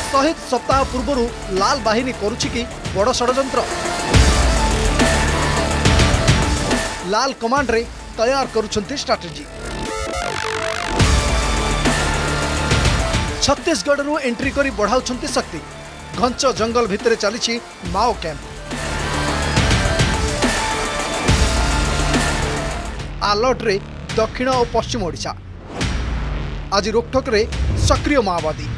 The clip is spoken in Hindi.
शहीद सप्ताह पूर्व लाल बाहिनी करुछि कि बड़ षड्यंत्र। लाल कमांड रे तैयार करुछंती स्ट्राटेजी। छत्तीसगढ़ रु एंट्री करी बढ़ाउछंती शक्ति। घंच जंगल भितरे चली माओ कैंप। अलर्ट रे दक्षिण और पश्चिम ओडिशा। आज रोकठोक रे सक्रिय माओवादी।